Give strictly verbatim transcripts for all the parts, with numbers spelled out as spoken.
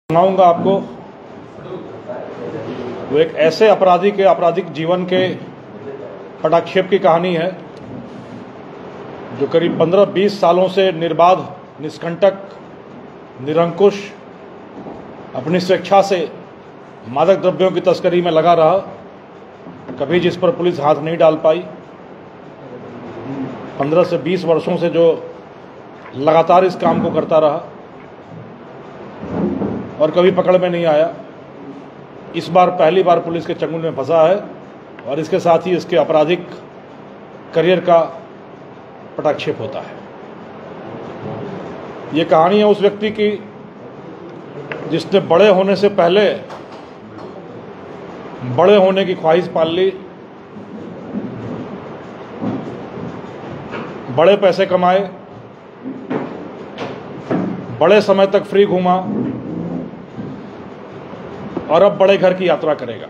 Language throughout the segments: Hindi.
सुनाऊंगा आपको वो एक ऐसे अपराधी के आपराधिक जीवन के पटाक्षेप की कहानी है जो करीब पंद्रह बीस सालों से निर्बाध, निष्कंटक, निरंकुश अपनी स्वेच्छा से मादक द्रव्यों की तस्करी में लगा रहा। कभी जिस पर पुलिस हाथ नहीं डाल पाई। पंद्रह से बीस वर्षों से जो लगातार इस काम को करता रहा और कभी पकड़ में नहीं आया। इस बार पहली बार पुलिस के चंगुल में फंसा है और इसके साथ ही इसके आपराधिक करियर का पटाक्षेप होता है। ये कहानी है उस व्यक्ति की जिसने बड़े होने से पहले बड़े होने की ख्वाहिश पाल ली, बड़े पैसे कमाए, बड़े समय तक फ्री घूमा और अब बड़े घर की यात्रा करेगा।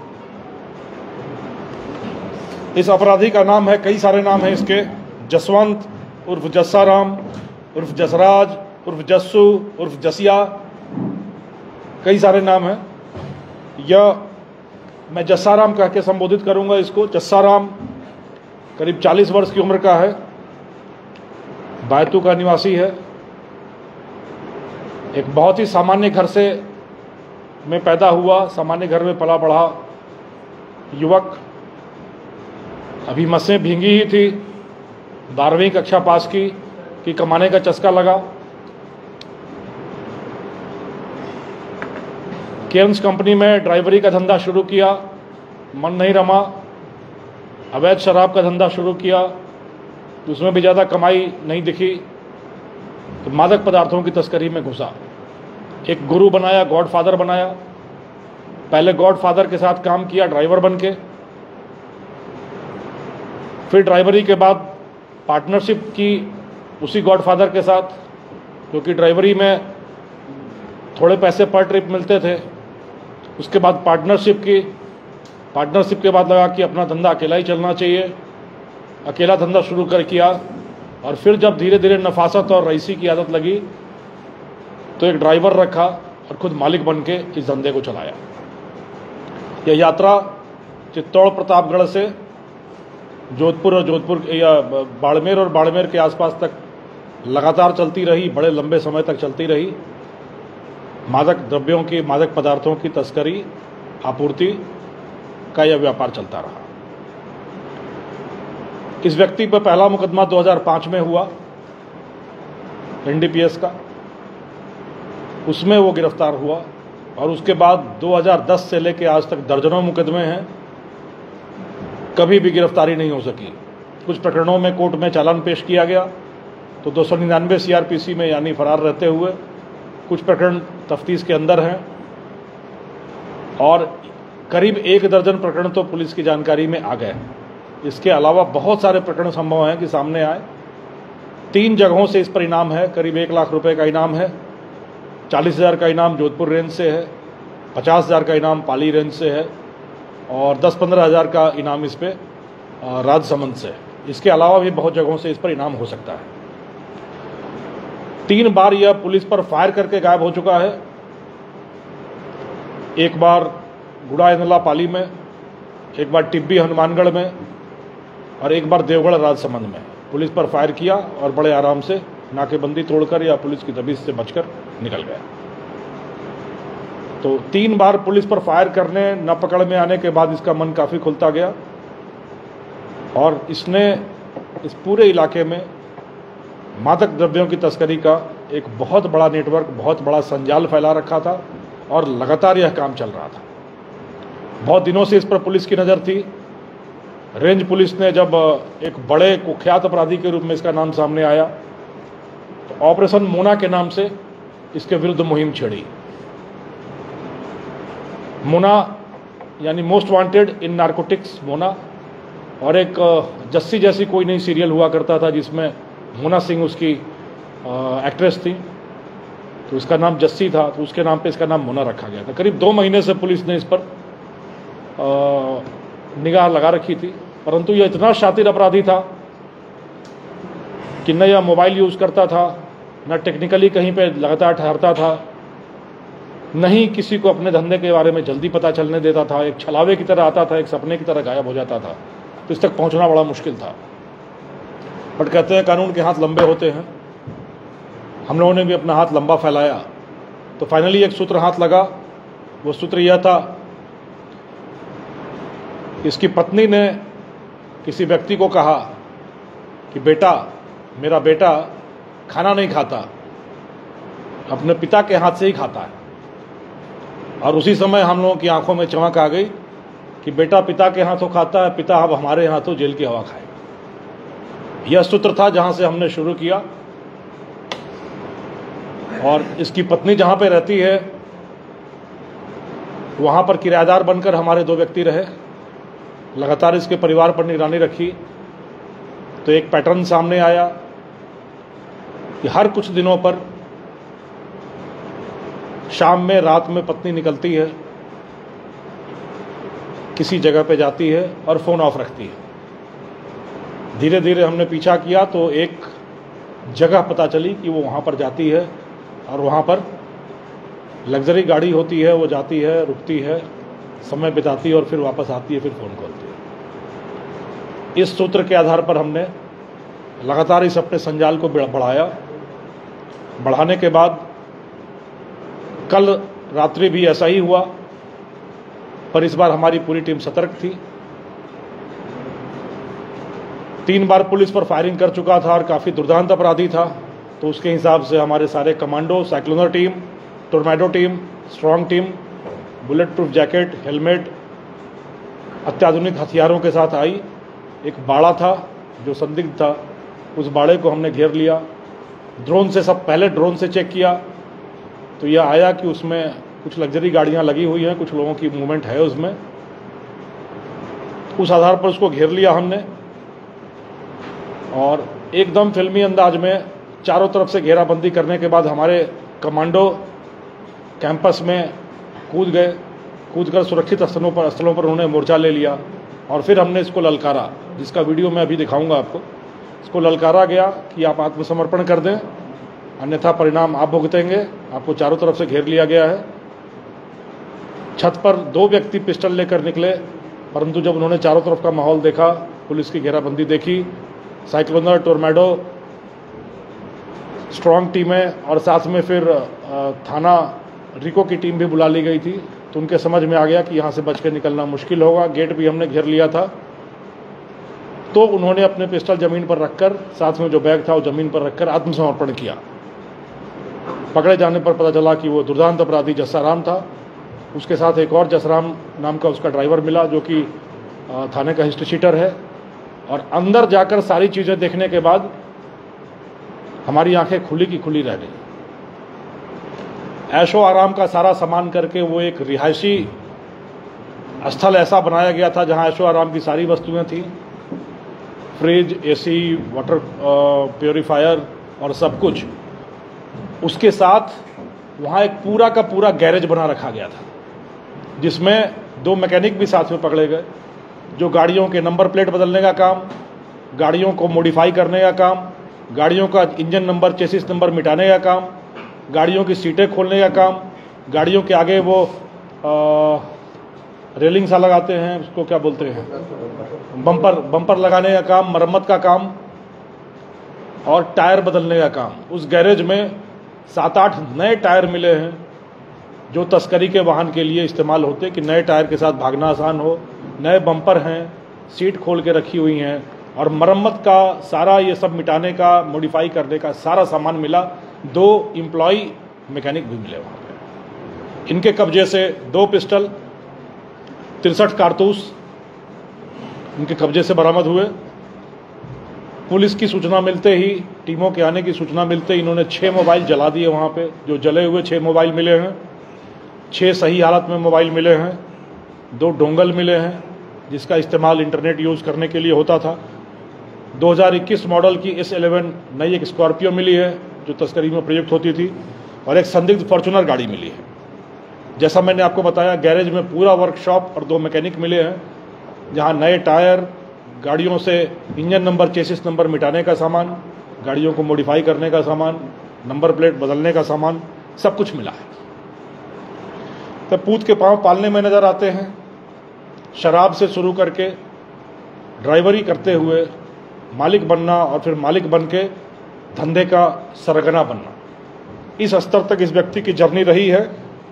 इस अपराधी का नाम है, कई सारे नाम हैं इसके। जसवंत उर्फ जस्साराम उर्फ जसराज उर्फ जस्सू उर्फ जसिया, कई सारे नाम हैं। यह मैं जस्साराम कह के संबोधित करूंगा इसको। जस्साराम करीब चालीस वर्ष की उम्र का है, बैतू का निवासी है। एक बहुत ही सामान्य घर से में पैदा हुआ, सामान्य घर में पला बढ़ा युवक। अभी मसें भींगी ही थी, बारहवीं कक्षा पास की कि कमाने का चस्का लगा। केम्स कंपनी में ड्राइवरी का धंधा शुरू किया, मन नहीं रमा। अवैध शराब का धंधा शुरू किया, उसमें भी ज़्यादा कमाई नहीं दिखी तो मादक पदार्थों की तस्करी में घुसा। एक गुरु बनाया, गॉडफादर बनाया। पहले गॉडफादर के साथ काम किया ड्राइवर बन के, फिर ड्राइवरी के बाद पार्टनरशिप की उसी गॉडफादर के साथ, क्योंकि ड्राइवरी में थोड़े पैसे पर ट्रिप मिलते थे। उसके बाद पार्टनरशिप की, पार्टनरशिप के बाद लगा कि अपना धंधा अकेला ही चलना चाहिए। अकेला धंधा शुरू कर किया और फिर जब धीरे धीरे नफासत और रईसी की आदत लगी तो एक ड्राइवर रखा और खुद मालिक बन के इस धंधे को चलाया। यह यात्रा चित्तौड़ प्रतापगढ़ से जोधपुर और जोधपुर या बाड़मेर और बाड़मेर के आसपास तक लगातार चलती रही, बड़े लंबे समय तक चलती रही। मादक द्रव्यों की, मादक पदार्थों की तस्करी, आपूर्ति का यह व्यापार चलता रहा। इस व्यक्ति पर पहला मुकदमा दो हज़ार पाँच में हुआ एन डी पी एस का, उसमें वो गिरफ्तार हुआ और उसके बाद दो हज़ार दस से लेकर आज तक दर्जनों मुकदमे हैं, कभी भी गिरफ्तारी नहीं हो सकी। कुछ प्रकरणों में कोर्ट में चालान पेश किया गया तो दो सौ निन्यानवे सी आर पी सी में यानी फरार रहते हुए, कुछ प्रकरण तफ्तीश के अंदर हैं और करीब एक दर्जन प्रकरण तो पुलिस की जानकारी में आ गए। इसके अलावा बहुत सारे प्रकरण संभव हैं कि सामने आए। तीन जगहों से इस पर इनाम है, करीब एक लाख रुपए का इनाम है। चालीस हज़ार का इनाम जोधपुर रेंज से है, पचास हज़ार का इनाम पाली रेंज से है और दस पंद्रह हज़ार का इनाम इस पर राजसमंद से है। इसके अलावा भी बहुत जगहों से इस पर इनाम हो सकता है। तीन बार यह पुलिस पर फायर करके गायब हो चुका है। एक बार गुड़ा इंदला पाली में, एक बार टिब्बी हनुमानगढ़ में और एक बार देवगढ़ राजसमंद में पुलिस पर फायर किया और बड़े आराम से नाकेबंदी तोड़कर या पुलिस की दबिश से बचकर निकल गया। तो तीन बार पुलिस पर फायर करने, न पकड़ में आने के बाद इसका मन काफ़ी खुलता गया और इसने इस पूरे इलाके में मादक द्रव्यों की तस्करी का एक बहुत बड़ा नेटवर्क, बहुत बड़ा संजाल फैला रखा था और लगातार यह काम चल रहा था। बहुत दिनों से इस पर पुलिस की नज़र थी। रेंज पुलिस ने जब एक बड़े कुख्यात अपराधी के रूप में इसका नाम सामने आया तो ऑपरेशन मोना के नाम से इसके विरुद्ध मुहिम छेड़ी। मोना यानी most wanted in narcotics Mona, और एक जस्सी जैसी कोई नई सीरियल हुआ करता था जिसमें मोना सिंह उसकी एक्ट्रेस थी, तो उसका नाम जस्सी था, तो उसके नाम पे इसका नाम मोना रखा गया था। करीब दो महीने से पुलिस ने इस पर निगाह लगा रखी थी, परंतु यह इतना शातिर अपराधी था कि न यह मोबाइल यूज़ करता था, न टेक्निकली कहीं पे लगातार ठहरता था, नहीं किसी को अपने धंधे के बारे में जल्दी पता चलने देता था, एक छलावे की तरह आता था, एक सपने की तरह गायब हो जाता था, तो इस तक पहुंचना बड़ा मुश्किल था। बट कहते हैं कानून के हाथ लंबे होते हैं, हम लोगों ने भी अपना हाथ लंबा फैलाया तो फाइनली एक सूत्र हाथ लगा। वो सूत्र यह था, इसकी पत्नी ने किसी व्यक्ति को कहा कि बेटा, मेरा बेटा खाना नहीं खाता, अपने पिता के हाथ से ही खाता है। और उसी समय हम लोगों की आंखों में चमक आ गई कि बेटा पिता के हाथों खाता है, पिता अब हमारे हाथों जेल की हवा खाएगा। यह सूत्र था जहां से हमने शुरू किया। और इसकी पत्नी जहां पे रहती है वहां पर किराएदार बनकर हमारे दो व्यक्ति रहे, लगातार इसके परिवार पर निगरानी रखी। तो एक पैटर्न सामने आया कि हर कुछ दिनों पर शाम में, रात में पत्नी निकलती है, किसी जगह पे जाती है और फ़ोन ऑफ रखती है। धीरे धीरे हमने पीछा किया तो एक जगह पता चली कि वो वहाँ पर जाती है और वहाँ पर लग्जरी गाड़ी होती है, वो जाती है, रुकती है, समय बिताती है और फिर वापस आती है, फिर फ़ोन खोलती है। इस सूत्र के आधार पर हमने लगातार इस अपने संजाल को बढ़ाया। बढ़ाने के बाद कल रात्रि भी ऐसा ही हुआ, पर इस बार हमारी पूरी टीम सतर्क थी। तीन बार पुलिस पर फायरिंग कर चुका था और काफ़ी दुर्दांत अपराधी था, तो उसके हिसाब से हमारे सारे commando, cyclone team, tornado team, strong team, bulletproof jacket, helmet, अत्याधुनिक हथियारों के साथ आई। एक बाड़ा था जो संदिग्ध था, उस बाड़े को हमने घेर लिया। ड्रोन से सब पहले ड्रोन से चेक किया तो यह आया कि उसमें कुछ लग्जरी गाड़ियां लगी हुई हैं, कुछ लोगों की मूवमेंट है उसमें। उस आधार पर उसको घेर लिया हमने और एकदम फिल्मी अंदाज में चारों तरफ से घेराबंदी करने के बाद हमारे कमांडो कैंपस में कूद गए। कूदकर सुरक्षित स्थलों पर स्थलों पर उन्होंने मोर्चा ले लिया और फिर हमने इसको ललकारा, जिसका वीडियो मैं अभी दिखाऊंगा आपको। इसको ललकारा गया कि आप आत्मसमर्पण कर दें, अन्यथा परिणाम आप भुगतेंगे। आपको चारों तरफ से घेर लिया गया है। छत पर दो व्यक्ति पिस्टल लेकर निकले, परंतु जब उन्होंने चारों तरफ का माहौल देखा, पुलिस की घेराबंदी देखी, साइक्लोनर, टोर्नेडो, स्ट्रॉन्ग टीमें और साथ में फिर थाना रिको की टीम भी बुला ली गई थी, तो उनके समझ में आ गया कि यहाँ से बच के निकलना मुश्किल होगा। गेट भी हमने घेर लिया था, तो उन्होंने अपने पिस्टल ज़मीन पर रखकर, साथ में जो बैग था वो ज़मीन पर रखकर आत्मसमर्पण किया। पकड़े जाने पर पता चला कि वो दुर्दांत अपराधी जस्साराम था। उसके साथ एक और जसराम नाम का उसका ड्राइवर मिला, जो कि थाने का हिस्ट्री शीटर है। और अंदर जाकर सारी चीज़ें देखने के बाद हमारी आंखें खुली की खुली रह गई। ऐशो आराम का सारा सामान करके वो एक रिहायशी स्थल ऐसा बनाया गया था जहां ऐशो आराम की सारी वस्तुएं थी, फ्रिज, एसी, वाटर प्योरीफायर और सब कुछ। उसके साथ वहाँ एक पूरा का पूरा गैरेज बना रखा गया था, जिसमें दो मैकेनिक भी साथ में पकड़े गए, जो गाड़ियों के नंबर प्लेट बदलने का काम, गाड़ियों को मॉडिफाई करने का काम, गाड़ियों का इंजन नंबर, चेसिस नंबर मिटाने का काम, गाड़ियों की सीटें खोलने का काम, गाड़ियों के आगे वो आ, रेलिंग सा लगाते हैं, उसको क्या बोलते हैं, बम्पर बम्पर लगाने का काम, मरम्मत का काम और टायर बदलने का काम। उस गैरेज में सात आठ नए टायर मिले हैं, जो तस्करी के वाहन के लिए इस्तेमाल होते, कि नए टायर के साथ भागना आसान हो। नए बम्पर हैं, सीट खोल के रखी हुई हैं और मरम्मत का सारा, ये सब मिटाने का, मॉडिफाई करने का सारा सामान मिला। दो एम्प्लॉय मैकेनिक भी मिले वहाँ पे। इनके कब्जे से दो पिस्टल, तिरसठ कारतूस इनके कब्जे से बरामद हुए। पुलिस की सूचना मिलते ही, टीमों के आने की सूचना मिलते ही इन्होंने छः मोबाइल जला दिए वहाँ पे। जो जले हुए छः मोबाइल मिले हैं, छः सही हालत में मोबाइल मिले हैं, दो डोंगल मिले हैं जिसका इस्तेमाल इंटरनेट यूज़ करने के लिए होता था। दो हज़ार इक्कीस मॉडल की एस इलेवन नई एक स्कॉर्पियो मिली है जो तस्करी में प्रयुक्त होती थी, और एक संदिग्ध फॉर्चूनर गाड़ी मिली है। जैसा मैंने आपको बताया, गैरेज में पूरा वर्कशॉप और दो मैकेनिक मिले हैं, जहाँ नए टायर, गाड़ियों से इंजन नंबर, चेसिस नंबर मिटाने का सामान, गाड़ियों को मॉडिफाई करने का सामान, नंबर प्लेट बदलने का सामान, सब कुछ मिला है। तो पूत के पांव पालने में नजर आते हैं। शराब से शुरू करके ड्राइवरी करते हुए मालिक बनना और फिर मालिक बन के धंधे का सरगना बनना, इस स्तर तक इस व्यक्ति की जर्नी रही है।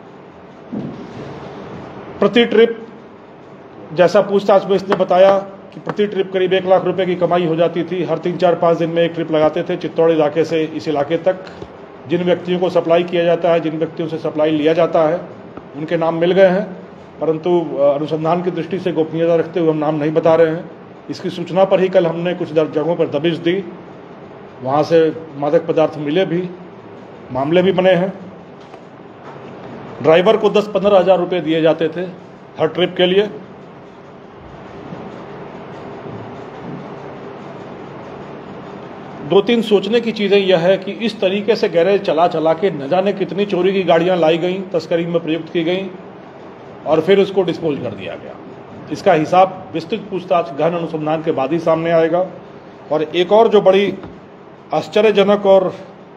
प्रति ट्रिप, जैसा पूछताछ में इसने बताया कि प्रति ट्रिप करीब एक लाख रुपए की कमाई हो जाती थी। हर तीन चार पाँच दिन में एक ट्रिप लगाते थे चित्तौड़ इलाके से इस इलाके तक। जिन व्यक्तियों को सप्लाई किया जाता है, जिन व्यक्तियों से सप्लाई लिया जाता है, उनके नाम मिल गए हैं, परंतु अनुसंधान की दृष्टि से गोपनीयता रखते हुए हम नाम नहीं बता रहे हैं। इसकी सूचना पर ही कल हमने कुछ जगहों पर दबिश दी, वहाँ से मादक पदार्थ मिले भी, मामले भी बने हैं। ड्राइवर को दस पंद्रह हजार रुपये दिए जाते थे हर ट्रिप के लिए। दो तीन सोचने की चीज़ें यह है कि इस तरीके से गैरेज चला चला के न जाने कितनी चोरी की गाड़ियां लाई गई, तस्करी में प्रयुक्त की गई और फिर उसको डिस्पोज कर दिया गया। इसका हिसाब विस्तृत पूछताछ गहन अनुसंधान के बाद ही सामने आएगा। और एक और जो बड़ी आश्चर्यजनक और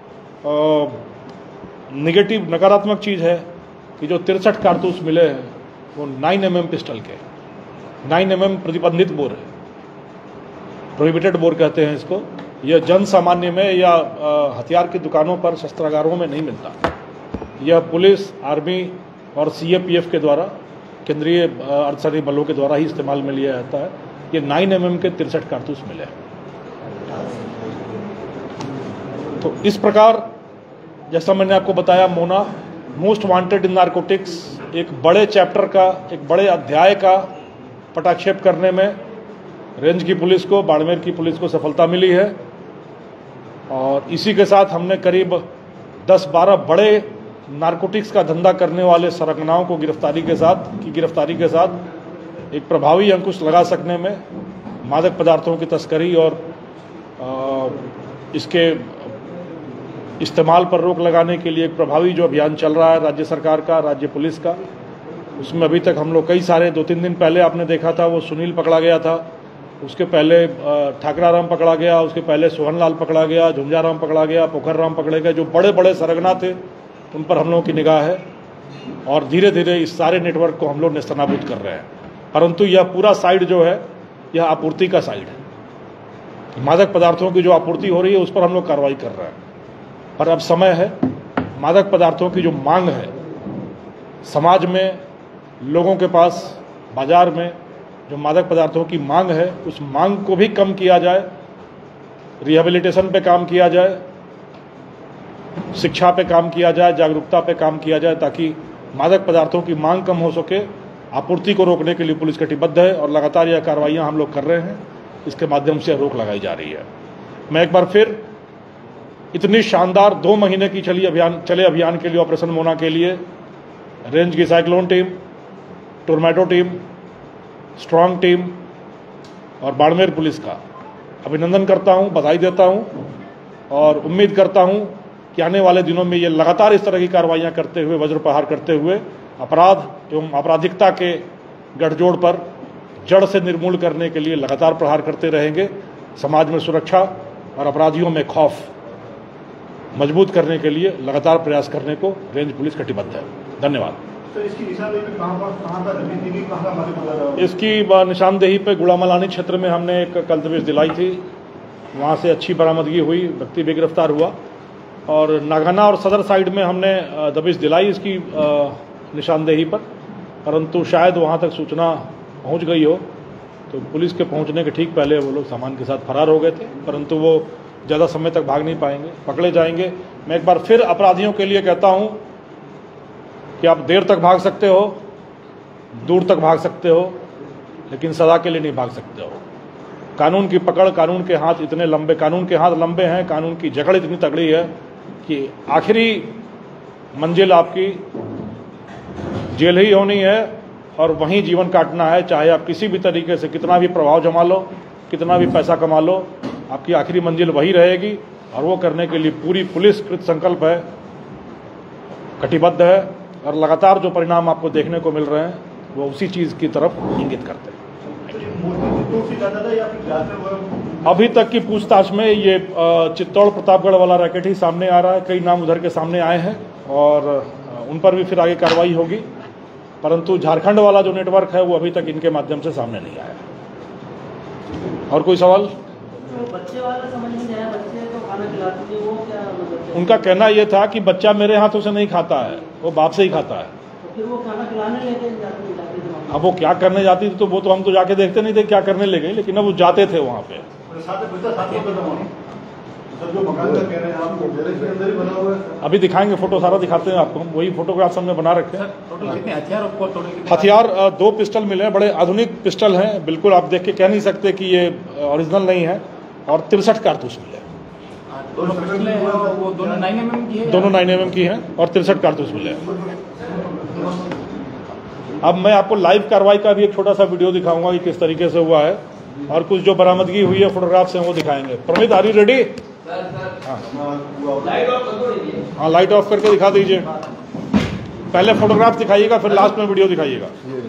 निगेटिव नकारात्मक चीज़ है कि जो तिरसठ कारतूस मिले हैं वो नाइन एम एम पिस्टल के, नाइन एम एम प्रतिबंधित बोर है, प्रोहिबिटेड बोर कहते हैं इसको। यह जन सामान्य में या हथियार की दुकानों पर, शस्त्रागारों में नहीं मिलता। यह पुलिस, आर्मी और सी ए पी एफ के द्वारा, केंद्रीय अर्धसैनिक बलों के द्वारा ही इस्तेमाल में लिया जाता है। ये नाइन एम एम के तिरसठ कारतूस मिले हैं। तो इस प्रकार जैसा मैंने आपको बताया, Mona most wanted in narcotics, एक बड़े चैप्टर का, एक बड़े अध्याय का पटाक्षेप करने में रेंज की पुलिस को, बाड़मेर की पुलिस को सफलता मिली है। और इसी के साथ हमने करीब दस बारह बड़े नारकोटिक्स का धंधा करने वाले सरगनाओं को गिरफ्तारी के साथ की गिरफ्तारी के साथ एक प्रभावी अंकुश लगा सकने में, मादक पदार्थों की तस्करी और इसके इस्तेमाल पर रोक लगाने के लिए एक प्रभावी जो अभियान चल रहा है राज्य सरकार का, राज्य पुलिस का, उसमें अभी तक हम लोग कई सारे, दो तीन दिन पहले आपने देखा था वो सुनील पकड़ा गया था, उसके पहले ठाकराराम पकड़ा गया, उसके पहले सोहनलाल पकड़ा गया, झुंझाराम पकड़ा गया, पोखरराम पकड़े गए। जो बड़े बड़े सरगना थे उन पर हम लोगों की निगाह है और धीरे धीरे इस सारे नेटवर्क को हम लोग नेस्तनाबूद कर रहे हैं। परंतु यह पूरा साइड जो है, यह आपूर्ति का साइड है। मादक पदार्थों की जो आपूर्ति हो रही है उस पर हम लोग कार्रवाई कर रहे हैं। पर अब समय है, मादक पदार्थों की जो मांग है समाज में, लोगों के पास, बाजार में जो मादक पदार्थों की मांग है, उस मांग को भी कम किया जाए, रिहेबिलिटेशन पे काम किया जाए, शिक्षा पे काम किया जाए, जागरूकता पे काम किया जाए, ताकि मादक पदार्थों की मांग कम हो सके। आपूर्ति को रोकने के लिए पुलिस कटिबद्ध है और लगातार यह कार्रवाइयाँ हम लोग कर रहे हैं। इसके माध्यम से रोक लगाई जा रही है। मैं एक बार फिर इतनी शानदार दो महीने की चली अभियान चले अभियान के लिए, ऑपरेशन मोना के लिए, रेंज की cyclone team, tornado team, strong team और बाड़मेर पुलिस का अभिनंदन करता हूं, बधाई देता हूं और उम्मीद करता हूं कि आने वाले दिनों में ये लगातार इस तरह की कार्रवाइयां करते हुए, वज्र प्रहार करते हुए अपराध एवं आपराधिकता के गठजोड़ पर जड़ से निर्मूल करने के लिए लगातार प्रहार करते रहेंगे। समाज में सुरक्षा और अपराधियों में खौफ मजबूत करने के लिए लगातार प्रयास करने को रेंज पुलिस कटिबद्ध है। धन्यवाद। इसकी निशानदेही कहाँ पर कहाँ पर इसकी निशानदेही पे गुड़ामलानी क्षेत्र में हमने एक कल दबिश दिलाई थी, वहाँ से अच्छी बरामदगी हुई, व्यक्ति भी गिरफ्तार हुआ। और नागाना और सदर साइड में हमने दबिश दिलाई इसकी निशानदेही पर, परंतु शायद वहाँ तक सूचना पहुँच गई हो, तो पुलिस के पहुँचने के ठीक पहले वो लोग सामान के साथ फरार हो गए थे। परंतु वो ज़्यादा समय तक भाग नहीं पाएंगे, पकड़े जाएंगे। मैं एक बार फिर अपराधियों के लिए कहता हूँ कि आप देर तक भाग सकते हो, दूर तक भाग सकते हो, लेकिन सदा के लिए नहीं भाग सकते हो। कानून की पकड़, कानून के हाथ इतने लंबे, कानून के हाथ लंबे हैं, कानून की जकड़ इतनी तगड़ी है कि आखिरी मंजिल आपकी जेल ही होनी है और वहीं जीवन काटना है। चाहे आप किसी भी तरीके से कितना भी प्रभाव जमा लो, कितना भी पैसा कमा लो, आपकी आखिरी मंजिल वही रहेगी। और वो करने के लिए पूरी पुलिस कृत संकल्प है, कटिबद्ध है और लगातार जो परिणाम आपको देखने को मिल रहे हैं वो उसी चीज़ की तरफ इंगित करते हैं। अभी तक की पूछताछ में ये चित्तौड़ प्रतापगढ़ वाला रैकेट ही सामने आ रहा है। कई नाम उधर के सामने आए हैं और उन पर भी फिर आगे कार्रवाई होगी। परंतु झारखंड वाला जो नेटवर्क है वो अभी तक इनके माध्यम से सामने नहीं आया। और कोई सवाल? तो बच्चे वाला समझ में नहीं आया, बच्चे तो खाना खिलाते थे, वो क्या मतलब? उनका कहना ये था कि बच्चा मेरे हाथों से नहीं खाता है, वो बाप से ही खाता है। तो फिर वो खाना खिलाने लेके जाते जाते थे। अब वो क्या करने जाती थी तो वो तो हम तो जाके देखते नहीं थे क्या करने ले गई, लेकिन अब वो जाते थे वहाँ पे। अभी दिखाएंगे फोटो, सारा दिखाते हैं आपको, वही फोटोग्राफ हमने बना रखे हैं। हथियार दो पिस्टल मिले हैं, बड़े आधुनिक पिस्टल हैं, बिल्कुल आप देख के कह नहीं सकते कि ये ओरिजिनल नहीं है। और तिरसठ कारतूस मिले, दोनों नाइन एम एम की है, दोनों नाइन एम एम की हैं और तिरसठ कारतूस मिले हैं। अब मैं आपको लाइव कार्रवाई का भी एक छोटा सा वीडियो दिखाऊंगा कि किस तरीके से हुआ है, और कुछ जो बरामदगी हुई है फोटोग्राफ्स हैं वो दिखाएंगे। Pramit, are you ready? हाँ, लाइट ऑफ करके दिखा दीजिए। पहले फोटोग्राफ दिखाइएगा, फिर लास्ट में वीडियो दिखाइएगा।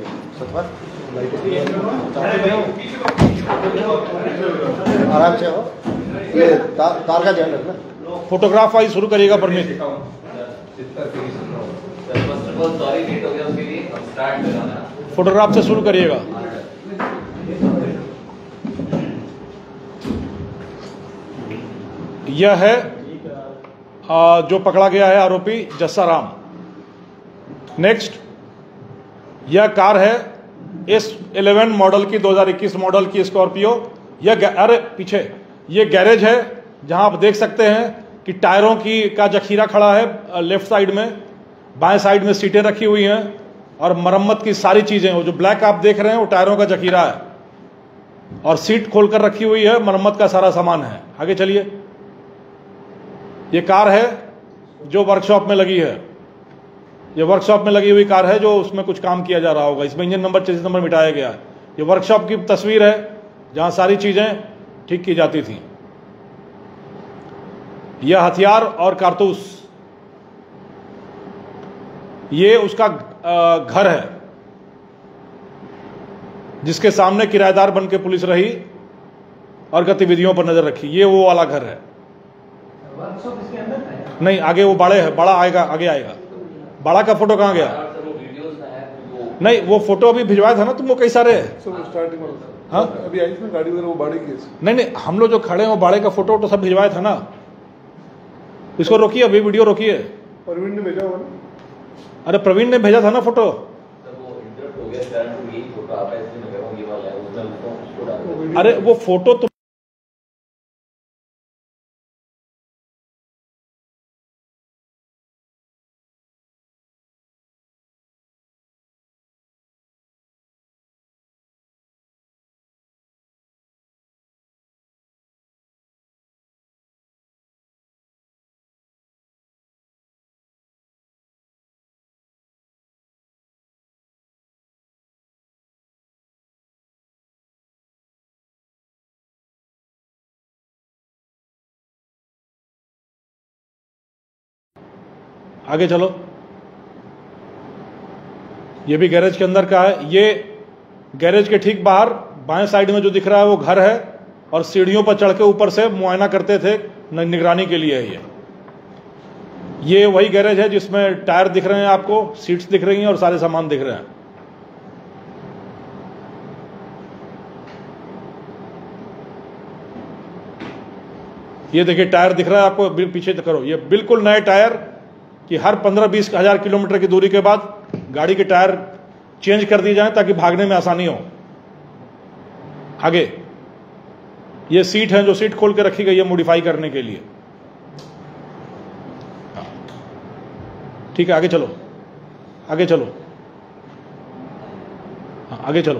आराम से हो, ये तार, तार का ध्यान रखना। फोटोग्राफ वाइज शुरू करिएगा परमित। फोटोग्राफ से शुरू करिएगा। यह है आ, जो पकड़ा गया है आरोपी जस्सा राम। नेक्स्ट, यह कार है एस इलेवन मॉडल की, दो हज़ार इक्कीस मॉडल की स्कॉर्पियो। यह अरे पीछे ये गैरेज है जहां आप देख सकते हैं कि टायरों की का जखीरा खड़ा है लेफ्ट साइड में, बाएं साइड में सीटें रखी हुई हैं और मरम्मत की सारी चीजें। वो जो ब्लैक आप देख रहे हैं वो टायरों का जखीरा है और सीट खोलकर रखी हुई है, मरम्मत का सारा सामान है। आगे चलिए। ये कार है जो वर्कशॉप में लगी है, ये वर्कशॉप में लगी हुई कार है जो उसमें कुछ काम किया जा रहा होगा। इसमें इंजन नंबर, चेसिस नंबर मिटाया गया है। ये वर्कशॉप की तस्वीर है जहां सारी चीजें ठीक की जाती थी। यह हथियार और कारतूस, ये उसका घर है जिसके सामने किराएदार बन के पुलिस रही और गतिविधियों पर नजर रखी। ये वो वाला घर है। वर्कशॉप इसके अंदर था? नहीं, आगे वो बड़े है, बड़ा आएगा, आगे आएगा। बड़ा का फोटो कहाँ गया? नहीं, वो फोटो अभी भिजवाया था ना तुमको कई सारे। हाँ, अभी आई थी गाड़ी वो बाड़े की। नहीं नहीं, हम लोग जो खड़े हैं वो बाड़े का फोटो तो सब भिजवाया था ना। इसको रोकिए, अभी वीडियो रोकिए। प्रवीण ने भेजा होगा ना? अरे प्रवीण ने भेजा था ना फोटो। अरे वो फोटो तो आगे चलो। ये भी गैरेज के अंदर का है। ये गैरेज के ठीक बाहर बाएं साइड में जो दिख रहा है वो घर है और सीढ़ियों पर चढ़ के ऊपर से मुआयना करते थे, निगरानी के लिए है ये। ये वही गैरेज है जिसमें टायर दिख रहे हैं आपको, सीट्स दिख रही हैं और सारे सामान दिख रहे हैं। ये देखिए टायर दिख रहा है आपको, पीछे करो। ये बिल्कुल नए टायर कि हर पंद्रह बीस हजार किलोमीटर की दूरी के बाद गाड़ी के टायर चेंज कर दिए जाएं ताकि भागने में आसानी हो। आगे ये सीट है जो सीट खोल के रखी गई है मॉडिफाई करने के लिए। ठीक है, आगे चलो, आगे चलो, हाँ, आगे चलो।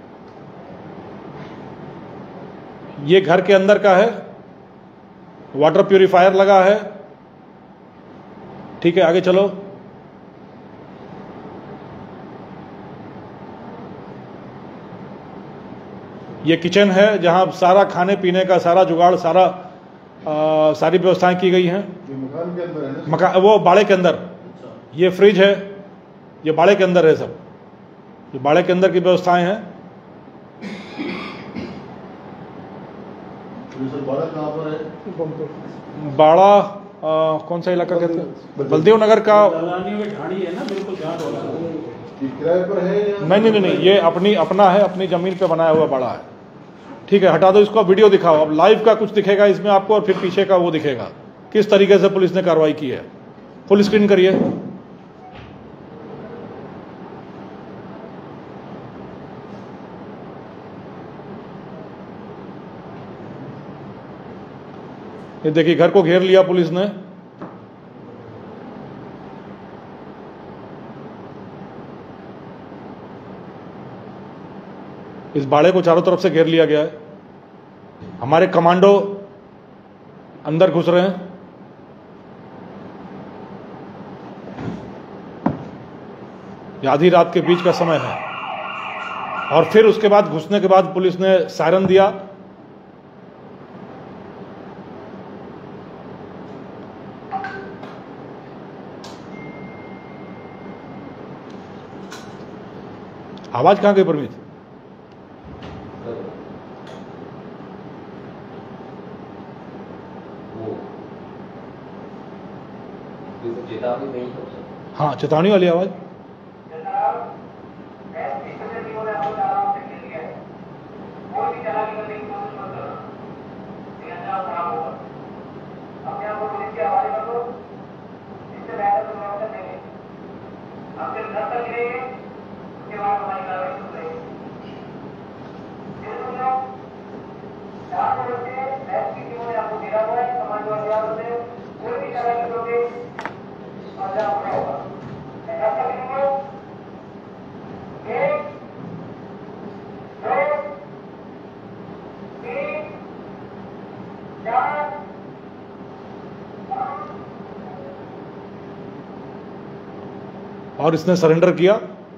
ये घर के अंदर का है, वाटर प्यूरिफायर लगा है। ठीक है, आगे चलो। ये किचन है जहां सारा खाने पीने का सारा जुगाड़, सारा आ, सारी व्यवस्थाएं की गई हैं। मकान के अंदर है ना? मकान वो बाड़े के अंदर। ये फ्रिज है, ये बाड़े के अंदर है सब। ये बाड़े के अंदर की व्यवस्थाएं हैं। बाड़ा कहाँ पर है? बाड़ा आ, कौन सा इलाका कहते हैं? बलदेव नगर का। दलानियों की ढाणी है ना, बिल्कुल जहाँ ये किराए पर है या नहीं नहीं नहीं नहीं, ये अपनी अपना है, अपनी जमीन पे बनाया हुआ बाड़ा है। ठीक है, हटा दो इसको, वीडियो दिखाओ। अब लाइव का कुछ दिखेगा इसमें आपको, और फिर पीछे का वो दिखेगा किस तरीके से पुलिस ने कार्रवाई की है। फुल स्क्रीन करिए। ये देखिए, घर को घेर लिया पुलिस ने। इस बाड़े को चारों तरफ से घेर लिया गया है। हमारे कमांडो अंदर घुस रहे हैं। ये आधी रात के बीच का समय है, और फिर उसके बाद घुसने के बाद पुलिस ने सायरन दिया। आवाज कहां गई परमीत? चेतावनी नहीं हो सकती। हाँ, चेतावनी वाली आवाज। और इसने सरेंडर किया।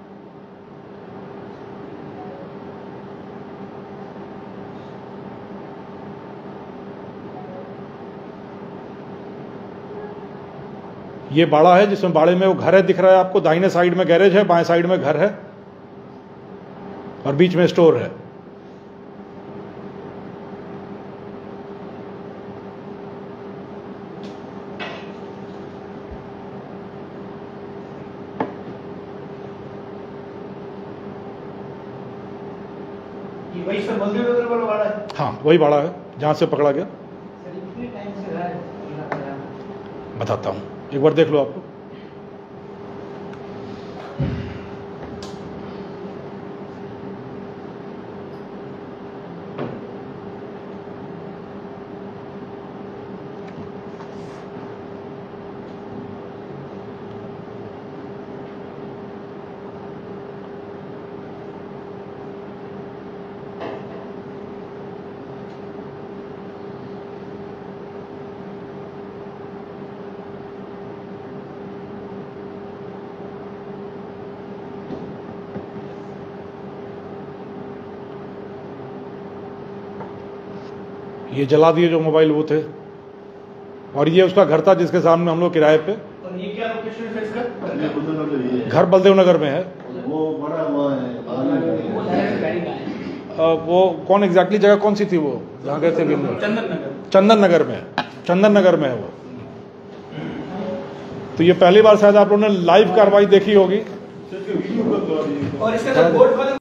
ये बाड़ा है जिसमें बाड़े में वो घर है, दिख रहा है आपको। दाहिने साइड में गैरेज है, बाएं साइड में घर है, और बीच में स्टोर है। ये वही सर बलदेव नगर वाला बाड़ा है। हाँ, वही बाड़ा है जहां से पकड़ा गया। सर कितने टाइम से रहा है? बताता हूं, एक बार देख लो आपको। ये जला दिए जो मोबाइल वो थे, और ये उसका घर था जिसके सामने हम लोग किराए पे। और ये क्या लोकेशन है इसका? ये बुद्धू नगर ये है। घर बलदेव नगर में है। वो बड़ा हुआ है अ, वो कौन एग्जैक्टली जगह कौन सी थी वो जहाँ गए थे? चंदन नगर। चंदन नगर में, चंदन नगर में है वो। तो ये पहली बार शायद आप लोगों ने लाइव कार्रवाई देखी होगी। और इसका बोर्ड वाले